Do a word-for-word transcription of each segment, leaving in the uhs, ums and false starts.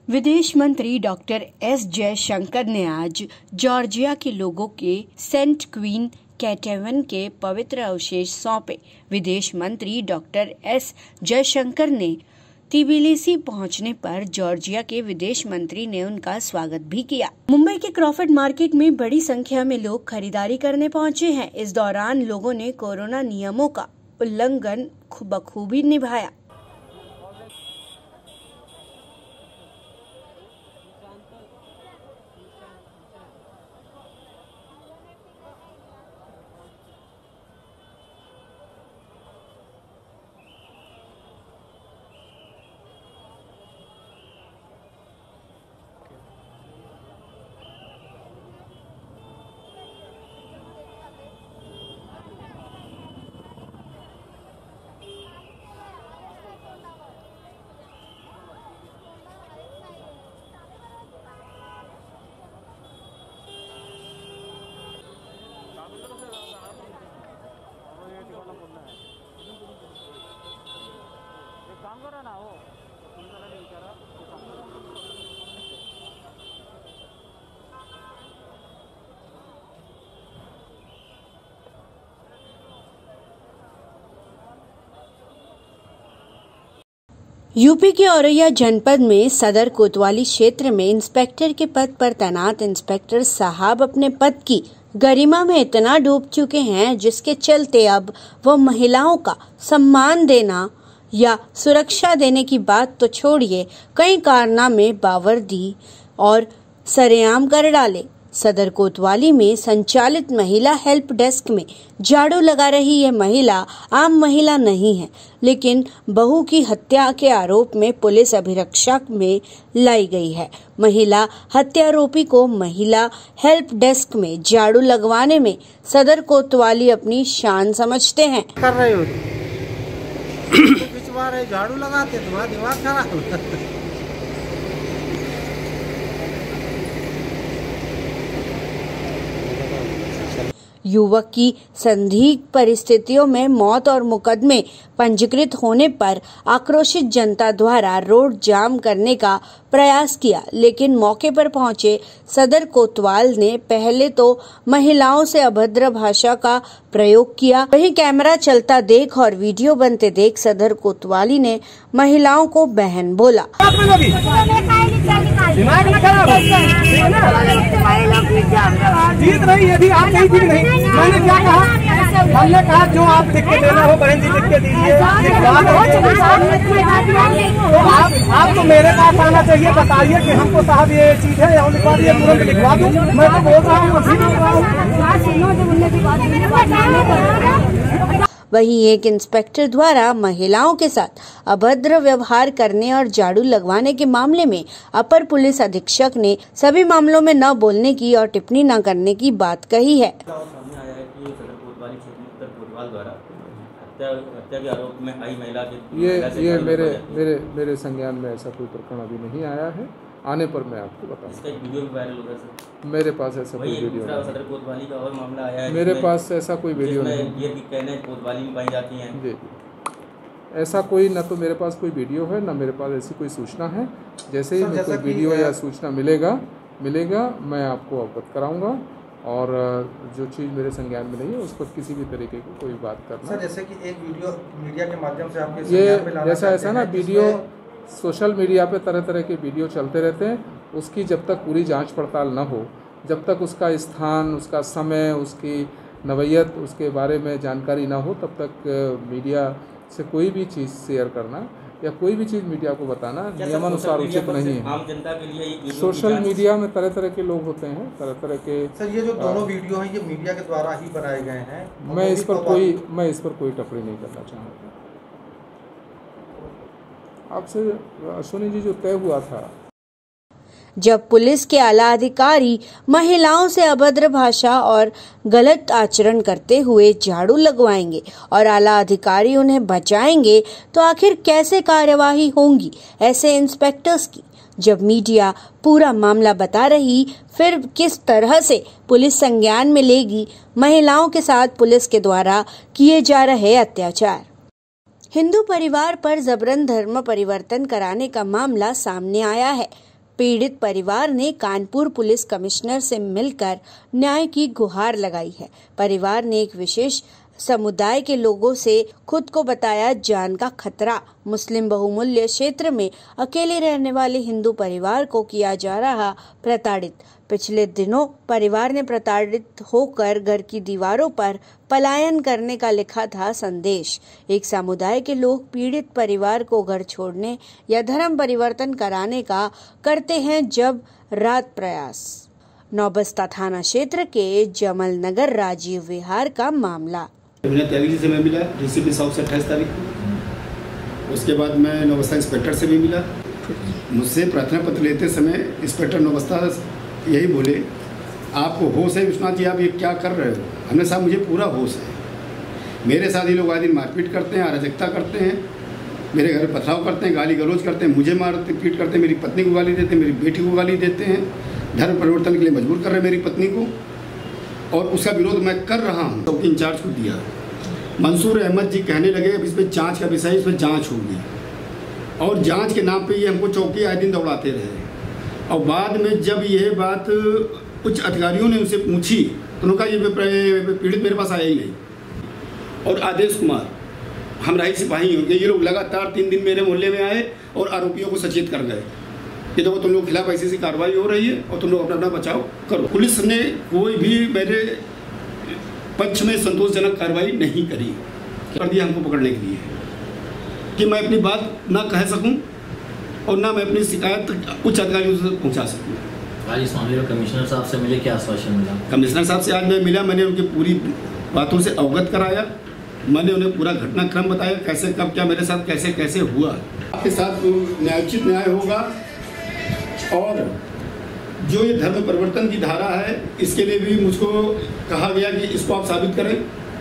विदेश मंत्री doctor S Jaishankar ने आज जॉर्जिया के लोगों के सेंट क्वीन कैटेवन के पवित्र अवशेष सौंपे। विदेश मंत्री डॉक्टर एस जयशंकर ने तिबिलिसी पहुंचने पर जॉर्जिया के विदेश मंत्री ने उनका स्वागत भी किया। मुंबई के क्रॉफर्ड मार्केट में बड़ी संख्या में लोग खरीदारी करने पहुंचे हैं। इस दौरान लोगों ने कोरोना नियमों का उल्लंघन बखूबी निभाया। यूपी के औरैया जनपद में सदर कोतवाली क्षेत्र में इंस्पेक्टर के पद पर तैनात इंस्पेक्टर साहब अपने पद की गरिमा में इतना डूब चुके हैं, जिसके चलते अब वो महिलाओं का सम्मान देना या सुरक्षा देने की बात तो छोड़िए, कई कारनामे बावर्दी और सरेआम कर डाले। सदर कोतवाली में संचालित महिला हेल्प डेस्क में झाड़ू लगा रही यह महिला आम महिला नहीं है, लेकिन बहू की हत्या के आरोप में पुलिस अभिरक्षा में लाई गई है। महिला हत्यारोपी को महिला हेल्प डेस्क में झाड़ू लगवाने में सदर कोतवाली अपनी शान समझते हैं। कर रहे हो तो झाड़ू लगाते तुम्हारा दिमाग खराब। युवक की संदिग्ध परिस्थितियों में मौत और मुकदमे पंजीकृत होने पर आक्रोशित जनता द्वारा रोड जाम करने का प्रयास किया, लेकिन मौके पर पहुंचे सदर कोतवाल ने पहले तो महिलाओं से अभद्र भाषा का प्रयोग किया। वहीं कैमरा चलता देख और वीडियो बनते देख सदर कोतवाली ने महिलाओं को बहन बोला। जीत रही यदि आप नहीं जीत नहीं, मैंने क्या कहा? हमने कहा जो आप लिख के देना हो बहन जी लिख के दीजिए। तो आप आप तो मेरे पास आना चाहिए, बताइए कि हमको साहब ये चीज है, यहाँ लिखवा दिए, तुरंत लिखवा दूँ। मैं तो बोल रहा हूँ अभी बोल रहा हूँ। वहीं एक इंस्पेक्टर द्वारा महिलाओं के साथ अभद्र व्यवहार करने और झाड़ू लगवाने के मामले में अपर पुलिस अधीक्षक ने सभी मामलों में न बोलने की और टिप्पणी न करने की बात कही है। सामने आया है कि सदर कोतवाली क्षेत्र में उत्तर कोतवाल द्वारा हत्या हत्या के आरोप में आई महिला के ये ये मेरे मेरे मेरे संज्ञान में ऐसा कोई प्रकरण अभी नहीं आया है। आने पर मैं आपको बताऊंगा। इसका एक वीडियो भी वायरल हो रहा है सर। मेरे पास ऐसा कोई वीडियो नहीं। सदर कोतवाली का और मामला आया है। मेरे पास ऐसा कोई वीडियो नहीं। ये कहने कोतवाली में पाई जाती हैं। जी ऐसा कोई न तो मेरे पास कोई वीडियो है, न मेरे पास ऐसी कोई सूचना है। जैसे ही मेरे को वीडियो या सूचना मिलेगा मिलेगा मैं आपको अवगत कराऊंगा। और जो चीज़ मेरे संज्ञान में नहीं है उस पर किसी भी तरीके की कोई बात करना। सर जैसे कि एक वीडियो मीडिया के माध्यम से आपके ये जैसा ऐसा ना वीडियो सोशल मीडिया पे तरह तरह के वीडियो चलते रहते हैं। उसकी जब तक पूरी जांच पड़ताल न हो, जब तक उसका स्थान, उसका समय, उसकी नवैयत, उसके बारे में जानकारी ना हो, तब तक मीडिया से कोई भी चीज़ शेयर करना या कोई भी चीज़ मीडिया को बताना नियमानुसार उचित नहीं है। आम जनता के लिए सोशल मीडिया में तरह तरह के लोग होते हैं, तरह तरह के। सर ये जो दोनों वीडियो हैं ये मीडिया के द्वारा ही बनाए गए हैं। मैं इस पर कोई मैं इस पर कोई टिप्पणी नहीं करना चाहूँगा। आपसे अश्विनी जी जो तय हुआ था, जब पुलिस के आला अधिकारी महिलाओं से अभद्र भाषा और गलत आचरण करते हुए झाड़ू लगवाएंगे और आला अधिकारी उन्हें बचाएंगे, तो आखिर कैसे कार्यवाही होंगी ऐसे इंस्पेक्टर्स की? जब मीडिया पूरा मामला बता रही, फिर किस तरह से पुलिस संज्ञान में लेगी महिलाओं के साथ पुलिस के द्वारा किए जा रहे अत्याचार? हिंदू परिवार पर जबरन धर्म परिवर्तन कराने का मामला सामने आया है। पीड़ित परिवार ने कानपुर पुलिस कमिश्नर से मिलकर न्याय की गुहार लगाई है। परिवार ने एक विशेष समुदाय के लोगों से खुद को बताया जान का खतरा। मुस्लिम बहुमूल्य क्षेत्र में अकेले रहने वाले हिंदू परिवार को किया जा रहा प्रताड़ित। पिछले दिनों परिवार ने प्रताड़ित होकर घर की दीवारों पर पलायन करने का लिखा था संदेश। एक समुदाय के लोग पीड़ित परिवार को घर छोड़ने या धर्म परिवर्तन कराने का करते हैं जब रात प्रयास। नौबस्ता थाना क्षेत्र के जमल नगर राजीव विहार का मामला। त्यागी से मैं मिला डीसीपी साहब से अट्ठाईस तारीख को। उसके बाद मैं नौबस्ता इंस्पेक्टर से भी मिला। मुझसे प्रार्थना पत्र लेते समय इंस्पेक्टर नौबस्ता यही बोले, आपको होश है विश्वनाथ जी, आप ये क्या कर रहे हो? हमने साहब मुझे पूरा होश है। मेरे साथ ये लोग आए दिन मारपीट करते हैं, अराजकता करते हैं, मेरे घर पथराव करते हैं, गाली गलौज करते हैं, मुझे मारते पीट करते हैं, मेरी पत्नी को गाली देते हैं, मेरी बेटी को गाली देते हैं, धर्म परिवर्तन के लिए मजबूर कर रहे हैं मेरी पत्नी को, और उसका विरोध मैं कर रहा हूँ। चौकी इंचार्ज को दिया। मंसूर अहमद जी कहने लगे अब इस पर जाँच का विषय, इस पर जाँच होगी, और जाँच के नाम पे ये हमको चौकी आए दिन दौड़ाते रहे। और बाद में जब यह बात उच्च अधिकारियों ने उनसे पूछी तो उन्होंने कहा ये पीड़ित मेरे पास आया ही नहीं। और आदेश कुमार हम रही सिपाही होंगे, ये लोग लगातार तीन दिन मेरे मोहल्ले में आए और आरोपियों को सचेत कर गए कि देखो तुम लोग खिलाफ ऐसी ऐसी कार्रवाई हो रही है और तुम लोग अपना अपना बचाव करो। पुलिस ने कोई भी मेरे पक्ष में संतोषजनक कार्रवाई नहीं करी कर दिया हमको पकड़ने के लिए कि मैं अपनी बात ना कह सकूं और ना मैं अपनी शिकायत उच्च अधिकारियों से पहुंचा सकूं। आज इस मामले में कमिश्नर साहब से मिले, क्या आश्वासन मिला? कमिश्नर साहब से आज मैं मिला, मैंने उनकी पूरी बातों से अवगत कराया, मैंने उन्हें पूरा घटनाक्रम बताया, कैसे कब क्या मेरे साथ कैसे कैसे हुआ। आपके साथ न्यायोचित न्याय होगा और जो ये धर्म परिवर्तन की धारा है इसके लिए भी मुझको कहा गया कि इसको आप साबित करें।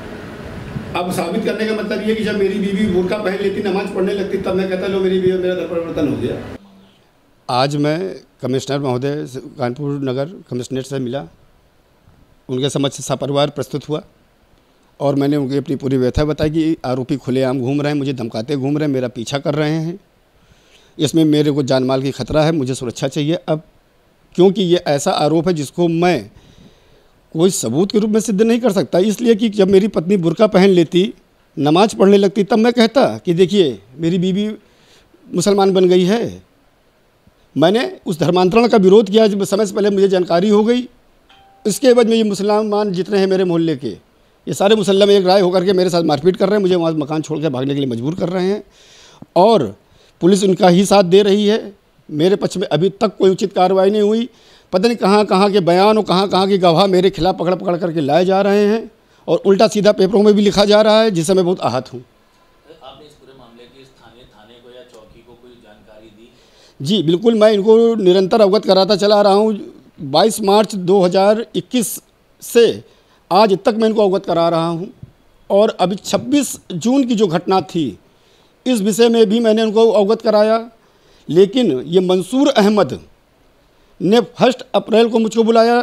अब साबित करने का मतलब ये कि जब मेरी बीवी बुर्का पहन लेती, नमाज पढ़ने लगती, तब मैं कहता लो मेरी बीवी मेरा धर्म परिवर्तन हो गया। आज मैं कमिश्नर महोदय कानपुर नगर कमिश्नरेट से मिला, उनके समक्ष सपरिवार प्रस्तुत हुआ और मैंने उनकी अपनी पूरी व्यथा बताई कि आरोपी खुलेआम घूम रहे हैं, मुझे धमकाते घूम रहे हैं, मेरा पीछा कर रहे हैं, इसमें मेरे को जान माल की खतरा है, मुझे सुरक्षा चाहिए। अब क्योंकि ये ऐसा आरोप है जिसको मैं कोई सबूत के रूप में सिद्ध नहीं कर सकता, इसलिए कि जब मेरी पत्नी बुर्का पहन लेती, नमाज पढ़ने लगती, तब मैं कहता कि देखिए मेरी बीवी मुसलमान बन गई है। मैंने उस धर्मांतरण का विरोध किया जब समय से पहले मुझे जानकारी हो गई। इसके बाद में ये मुसलमान जितने हैं मेरे मोहल्ले के, ये सारे मुसल्लम एक राय होकर के मेरे साथ मारपीट कर रहे हैं, मुझे वहाँ मकान छोड़ कर भागने के लिए मजबूर कर रहे हैं और पुलिस उनका ही साथ दे रही है। मेरे पक्ष में अभी तक कोई उचित कार्रवाई नहीं हुई। पता नहीं कहाँ कहाँ के बयान और कहाँ कहाँ के गवाह मेरे खिलाफ पकड़ पकड़ करके लाए जा रहे हैं और उल्टा सीधा पेपरों में भी लिखा जा रहा है, जिससे मैं बहुत आहत हूँ। आपने इस पूरे मामले की स्थानीय थाने को या चौकी को कोई जानकारी दी? जी बिल्कुल, मैं इनको निरंतर अवगत कराता चला रहा हूँ। बाईस मार्च दो हज़ार इक्कीस से आज तक मैं इनको अवगत करा रहा हूँ और अभी छब्बीस जून की जो घटना थी इस विषय में भी मैंने उनको अवगत कराया। लेकिन ये मंसूर अहमद ने फर्स्ट अप्रैल को मुझको बुलाया,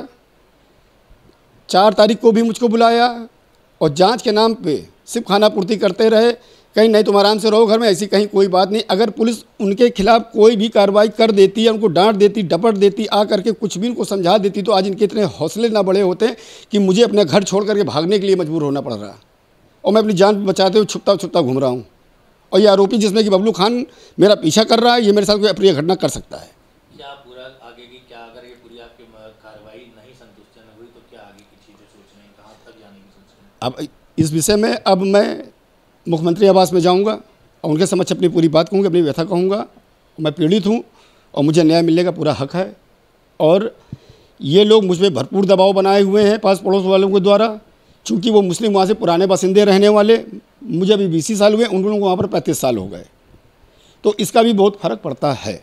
चार तारीख को भी मुझको बुलाया और जांच के नाम पे सिर्फ खाना पूर्ति करते रहे। कहीं नहीं तुम आराम से रहो घर में, ऐसी कहीं कोई बात नहीं। अगर पुलिस उनके खिलाफ कोई भी कार्रवाई कर देती है, उनको डांट देती, डपट देती, आ करके कुछ भी उनको समझा देती, तो आज इनके इतने हौसले ना बड़े होते कि मुझे अपने घर छोड़ करके भागने के लिए मजबूर होना पड़ रहा और मैं अपनी जान बचाते हुए छुपता छुपता घूम रहा हूँ। और ये आरोपी जिसमें कि बबलू खान मेरा पीछा कर रहा है, ये मेरे साथ कोई अप्रिय घटना कर सकता है। क्या पूरा आगे की क्या अगर ये पूरी आपकी कार्रवाई नहीं संतुष्टजनक हुई तो क्या आगे की चीज़ें सोच रहे हैं, कहाँ तक जाने की सोच रहे हैं? अब इस विषय में अब मैं मुख्यमंत्री आवास में जाऊंगा और उनके समक्ष अपनी पूरी बात कहूँगा, अपनी व्यथा कहूँगा। मैं पीड़ित हूँ और मुझे न्याय मिलने का पूरा हक है और ये लोग मुझ पर भरपूर दबाव बनाए हुए हैं पास पड़ोस वालों के द्वारा। चूँकि वो मुस्लिम वहाँ से पुराने बासिंदे रहने वाले, मुझे अभी बीस साल हुए, उन लोगों को वहाँ पर पैंतीस साल हो गए, तो इसका भी बहुत फ़र्क पड़ता है।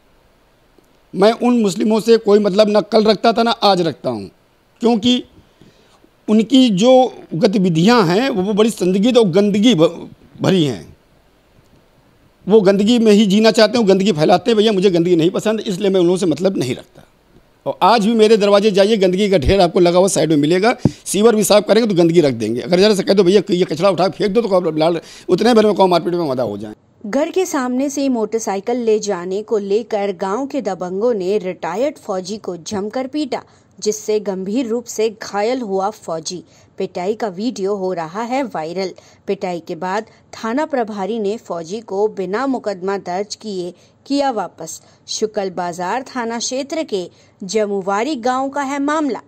मैं उन मुस्लिमों से कोई मतलब ना कल रखता था ना आज रखता हूँ, क्योंकि उनकी जो गतिविधियाँ हैं वो बड़ी संदिग्ध और गंदगी भरी हैं। वो गंदगी में ही जीना चाहते हैं, गंदगी फैलाते हैं। भैया मुझे गंदगी नहीं पसंद, इसलिए मैं उन लोगों से मतलब नहीं रखता। और आज भी मेरे दरवाजे जाइए, गंदगी का ढेर आपको लगा हुआ साइड में मिलेगा। सीवर भी साफ करेंगे तो गंदगी रख देंगे। अगर जरा से कह दो भैया ये कचरा उठा फेंक दो तो लाल उतने भर में कौन मारपीट में मदा हो जाए। घर के सामने से मोटरसाइकिल ले जाने को लेकर गांव के दबंगों ने रिटायर्ड फौजी को जमकर पीटा, जिससे गंभीर रूप से घायल हुआ फौजी। पिटाई का वीडियो हो रहा है वायरल। पिटाई के बाद थाना प्रभारी ने फौजी को बिना मुकदमा दर्ज किए किया वापस। शुक्ल बाजार थाना क्षेत्र के जमुवारी गांव का है मामला।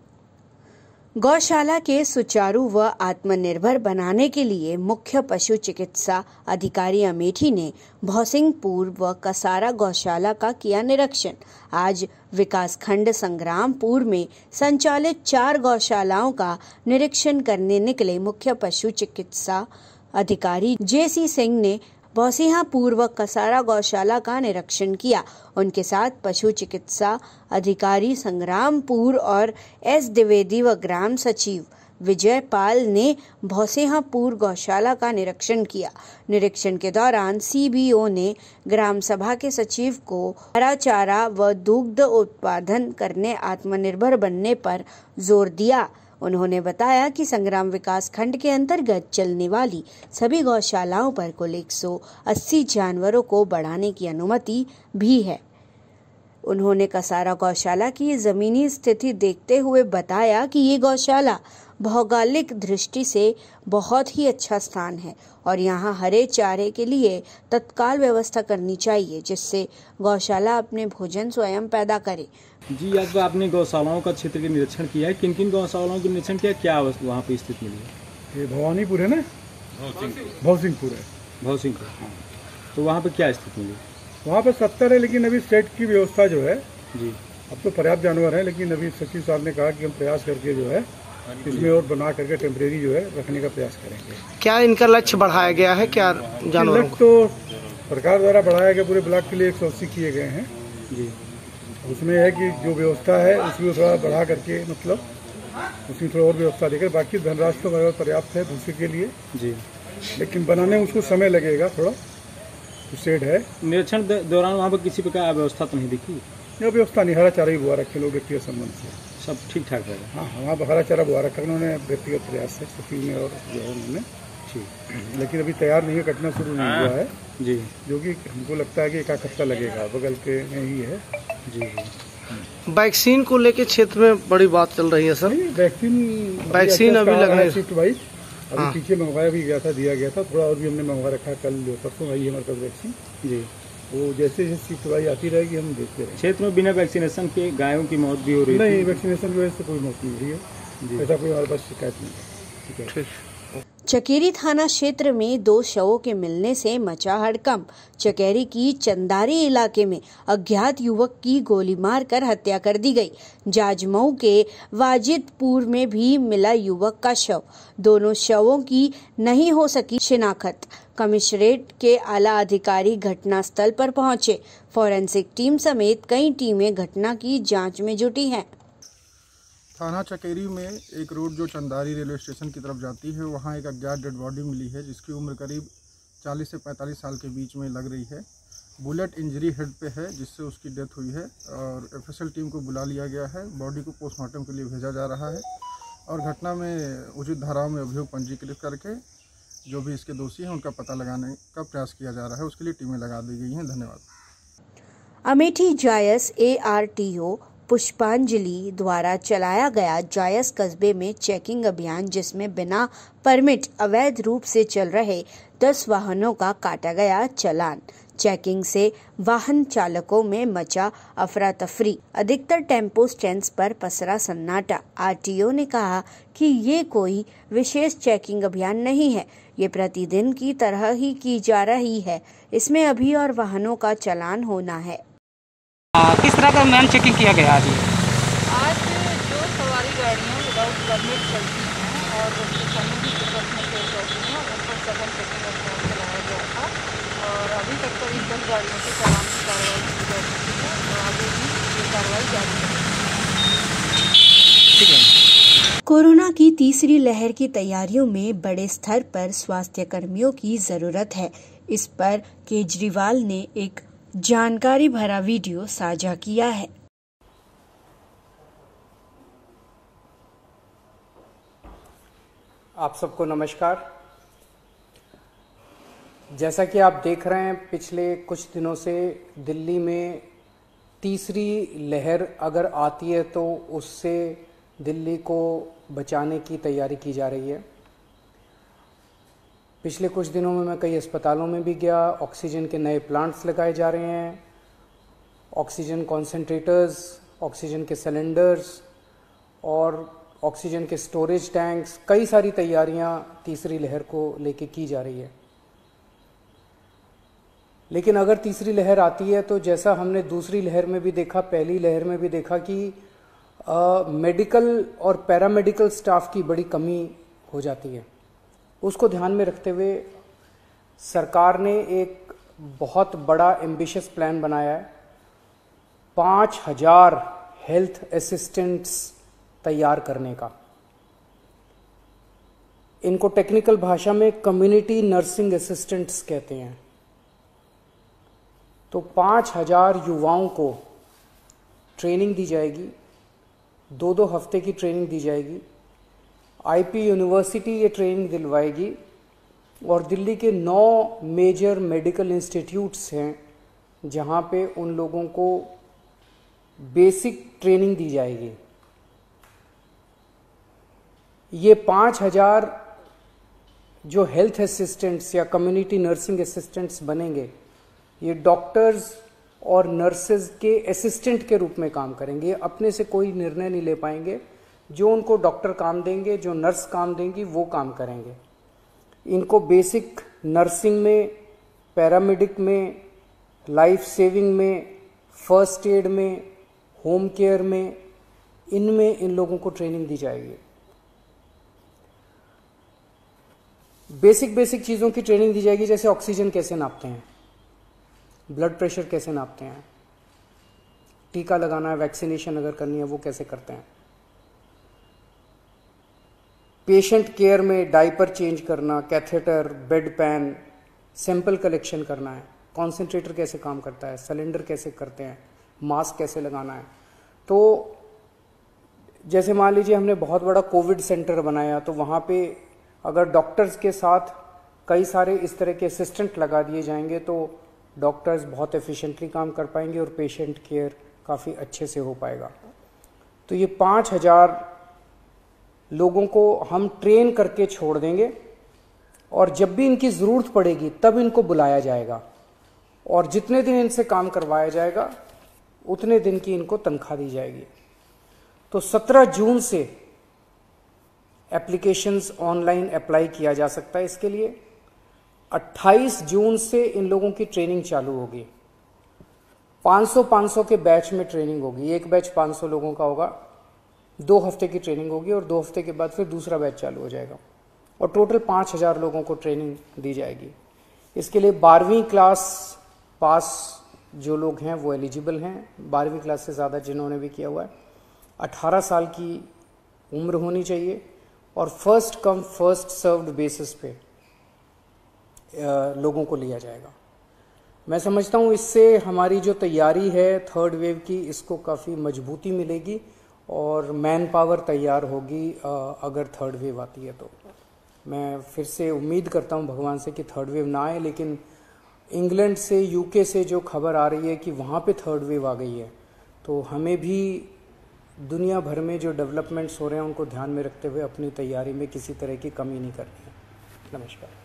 गौशाला के सुचारू व आत्मनिर्भर बनाने के लिए मुख्य पशु चिकित्सा अधिकारी अमेठी ने भौसिंगपुर व कसारा गौशाला का किया निरीक्षण। आज विकासखंड संग्रामपुर में संचालित चार गौशालाओं का निरीक्षण करने निकले मुख्य पशु चिकित्सा अधिकारी जेसी सिंह ने भौसिंगपुर व कसारा गौशाला का निरीक्षण किया। उनके साथ पशु चिकित्सा अधिकारी संग्रामपुर और एस द्विवेदी व ग्राम सचिव विजय पाल ने भौसिंगपुर गौशाला का निरीक्षण किया। निरीक्षण के दौरान सीबीओ ने ग्राम सभा के सचिव को हरा चारा व दुग्ध उत्पादन करने आत्मनिर्भर बनने पर जोर दिया। उन्होंने बताया कि संग्राम विकास खंड के अंतर्गत चलने वाली सभी गौशालाओं पर कुल एक सौ अस्सी जानवरों को बढ़ाने की अनुमति भी है। उन्होंने कसारा गौशाला की जमीनी स्थिति देखते हुए बताया कि ये गौशाला भौगोलिक दृष्टि से बहुत ही अच्छा स्थान है और यहाँ हरे चारे के लिए तत्काल व्यवस्था करनी चाहिए, जिससे गौशाला अपने भोजन स्वयं पैदा करे। जी, अब आपने गौशालाओं का क्षेत्र का निरीक्षण किया है। किन किन गौशालाओं का निरीक्षण किया, क्या वहाँ पे स्थिति मिली है? ये भवानीपुर है ना, भौसिंगपुर है, भौसिंगपुर। तो वहाँ पे क्या स्थिति मिली? वहाँ पे सत्तर है, लेकिन अभी सेट की व्यवस्था जो है जी, अब तो पर्याप्त जानवर है, लेकिन अभी सचिव साहब ने कहा कि हम प्रयास करके जो है इसमें और बना करके टेम्परेरी जो है रखने का प्रयास करेंगे। क्या इनका लक्ष्य बढ़ाया गया है? क्या जानवरों लक्ष्य तो सरकार द्वारा बढ़ाया गया, पूरे ब्लॉक के लिए एक सौ अस्सी किए गए हैं जी। उसमें है कि जो व्यवस्था है उसमें थोड़ा बढ़ा करके, मतलब उसमें थोड़ा और व्यवस्था देकर, बाकी धनराशि तो हमारे पर्याप्त है दूसरे के लिए जी, लेकिन बनाने में उसको समय लगेगा थोड़ा। शेड है। निरीक्षण दौरान वहाँ पर किसी प्रकार अव्यवस्था तो नहीं दिखी? व्यवस्था नहीं, हरा चारा ही बुआ रखे लोग व्यक्तिगत संबंध से, सब ठीक ठाक है। हाँ, वहाँ पर हरा चारा बुआ रखा उन्होंने व्यक्तिगत प्रयास से सचिव ने और जो है उन्होंने ठीक, लेकिन अभी तैयार नहीं है, कटना शुरू नहीं हुआ है जी, जो कि हमको लगता है कि एक आध हफ्ता लगेगा, बगल के में ही है जी जी। वैक्सीन को लेके क्षेत्र में बड़ी बात चल रही है सर। वैक्सीन वैक्सीन अभी लग रहा है शिफ्ट भाई, अभी हाँ। पीछे मंगवाया भी गया था, दिया गया था, थोड़ा और भी हमने मंगवा रखा है, कल परसों आई है हमारे पास वैक्सीन जी। वो जैसे जैसे शिफ्ट भाई आती रहेगी हम देखते रहेंगे। क्षेत्र में बिना वैक्सीनेशन के गायों की मौत भी हो रही है? नहीं, वैक्सीनेशन की वजह से कोई मौत नहीं हो रही है, ऐसा कोई हमारे पास शिकायत नहीं है। ठीक है। चकेरी थाना क्षेत्र में दो शवों के मिलने से मचा हड़कंप। चकेरी की चंदारी इलाके में अज्ञात युवक की गोली मारकर हत्या कर दी गई। जाजमऊ के वाजिदपुर में भी मिला युवक का शव। दोनों शवों की नहीं हो सकी शिनाख्त। कमिश्नरेट के आला अधिकारी घटनास्थल पर पहुंचे। फॉरेंसिक टीम समेत कई टीमें घटना की जांच में जुटी हैं। थाना चकेरी में एक रोड जो चंदारी रेलवे स्टेशन की तरफ जाती है, वहाँ एक अज्ञात डेड बॉडी मिली है, जिसकी उम्र करीब चालीस से पैंतालीस साल के बीच में लग रही है। बुलेट इंजरी हेड पे है, जिससे उसकी डेथ हुई है और एफएसएल टीम को बुला लिया गया है। बॉडी को पोस्टमार्टम के लिए भेजा जा रहा है और घटना में उचित धाराओं में अभियोग पंजीकृत करके जो भी इसके दोषी हैं उनका पता लगाने का प्रयास किया जा रहा है। उसके लिए टीमें लगा दी गई हैं। धन्यवाद। अमेठी जायस एआरटीओ पुष्पांजलि द्वारा चलाया गया जायस कस्बे में चेकिंग अभियान, जिसमें बिना परमिट अवैध रूप से चल रहे दस वाहनों का काटा गया चालान। चेकिंग से वाहन चालकों में मचा अफरा तफरी। अधिकतर टेम्पो स्टैंड्स पर पसरा सन्नाटा। आरटीओ ने कहा कि ये कोई विशेष चेकिंग अभियान नहीं है, ये प्रतिदिन की तरह ही की जा रही है। इसमें अभी और वाहनों का चालान होना है। किस तरह का मैम चेकिंग किया गया आज? आज जो सवारी गाड़ियाँ विदाउट परमिट चलती हैं और उनकी कानूनी जरूरत में पेश होती हैं, उन पर सघन चेकिंग अभियान चलाया गया था और अभी तक करीब दस गाड़ियों से चालान की कार्रवाई की जा चुकी है और आगे भी ये कार्रवाई जारी रहेगी। ठीक है। कोरोना की तीसरी लहर की तैयारियों में बड़े स्तर पर स्वास्थ्य कर्मियों की जरूरत है। इस पर केजरीवाल ने एक जानकारी भरा वीडियो साझा किया है। आप सबको नमस्कार। जैसा कि आप देख रहे हैं, पिछले कुछ दिनों से दिल्ली में तीसरी लहर अगर आती है तो उससे दिल्ली को बचाने की तैयारी की जा रही है। पिछले कुछ दिनों में मैं कई अस्पतालों में भी गया, ऑक्सीजन के नए प्लांट्स लगाए जा रहे हैं, ऑक्सीजन कॉन्सेंट्रेटर्स, ऑक्सीजन के सिलेंडर्स और ऑक्सीजन के स्टोरेज टैंक्स, कई सारी तैयारियां तीसरी लहर को लेके की जा रही है। लेकिन अगर तीसरी लहर आती है तो जैसा हमने दूसरी लहर में भी देखा, पहली लहर में भी देखा कि आ, मेडिकल और पैरामेडिकल स्टाफ की बड़ी कमी हो जाती है। उसको ध्यान में रखते हुए सरकार ने एक बहुत बड़ा एम्बिशियस प्लान बनाया है। पाँच हजार हेल्थ असिस्टेंट्स तैयार करने का। इनको टेक्निकल भाषा में कम्युनिटी नर्सिंग असिस्टेंट्स कहते हैं। तो पाँच हजार युवाओं को ट्रेनिंग दी जाएगी, दो दो हफ्ते की ट्रेनिंग दी जाएगी। आईपी यूनिवर्सिटी ये ट्रेनिंग दिलवाएगी और दिल्ली के नौ मेजर मेडिकल इंस्टीट्यूट्स हैं जहां पे उन लोगों को बेसिक ट्रेनिंग दी जाएगी। ये पाँच हजार जो हेल्थ असिस्टेंट्स या कम्युनिटी नर्सिंग असिस्टेंट्स बनेंगे, ये डॉक्टर्स और नर्सेज के असिस्टेंट के रूप में काम करेंगे। अपने से कोई निर्णय नहीं ले पाएंगे। जो उनको डॉक्टर काम देंगे, जो नर्स काम देंगी, वो काम करेंगे। इनको बेसिक नर्सिंग में, पैरामेडिक में, लाइफ सेविंग में, फर्स्ट एड में, होम केयर में, इनमें इन लोगों को ट्रेनिंग दी जाएगी। बेसिक बेसिक चीज़ों की ट्रेनिंग दी जाएगी, जैसे ऑक्सीजन कैसे नापते हैं, ब्लड प्रेशर कैसे नापते हैं, टीका लगाना है, वैक्सीनेशन अगर करनी है वो कैसे करते हैं, पेशेंट केयर में डायपर चेंज करना, catheter, bed pan, sample collection करना है, कॉन्सेंट्रेटर कैसे काम करता है, सिलेंडर कैसे करते हैं, मास्क कैसे लगाना है। तो जैसे मान लीजिए हमने बहुत बड़ा कोविड सेंटर बनाया, तो वहाँ पे अगर डॉक्टर्स के साथ कई सारे इस तरह के असिस्टेंट लगा दिए जाएंगे तो डॉक्टर्स बहुत एफिशिएंटली काम कर पाएंगे और पेशेंट केयर काफ़ी अच्छे से हो पाएगा। तो ये पाँच हजार लोगों को हम ट्रेन करके छोड़ देंगे और जब भी इनकी ज़रूरत पड़ेगी तब इनको बुलाया जाएगा और जितने दिन इनसे काम करवाया जाएगा उतने दिन की इनको तनख्वाह दी जाएगी। तो सत्रह जून से एप्लीकेशंस ऑनलाइन अप्लाई किया जा सकता है इसके लिए। अट्ठाईस जून से इन लोगों की ट्रेनिंग चालू होगी। पाँच सौ पाँच सौ के बैच में ट्रेनिंग होगी। एक बैच पाँच सौ लोगों का होगा, दो हफ्ते की ट्रेनिंग होगी और दो हफ्ते के बाद फिर दूसरा बैच चालू हो जाएगा और टोटल पाँच हजार लोगों को ट्रेनिंग दी जाएगी। इसके लिए बारहवीं क्लास पास जो लोग हैं वो एलिजिबल हैं, बारहवीं क्लास से ज़्यादा जिन्होंने भी किया हुआ है। अठारह साल की उम्र होनी चाहिए और first come first served basis पे लोगों को लिया जाएगा। मैं समझता हूँ इससे हमारी जो तैयारी है थर्ड वेव की, इसको काफ़ी मजबूती मिलेगी और मैन पावर तैयार होगी अगर थर्ड वेव आती है तो। मैं फिर से उम्मीद करता हूँ भगवान से कि थर्ड वेव ना आए, लेकिन इंग्लैंड से, यूके से जो खबर आ रही है कि वहाँ पे थर्ड वेव आ गई है, तो हमें भी दुनिया भर में जो डेवलपमेंट्स हो रहे हैं उनको ध्यान में रखते हुए अपनी तैयारी में किसी तरह की कमी नहीं करनी है। नमस्कार।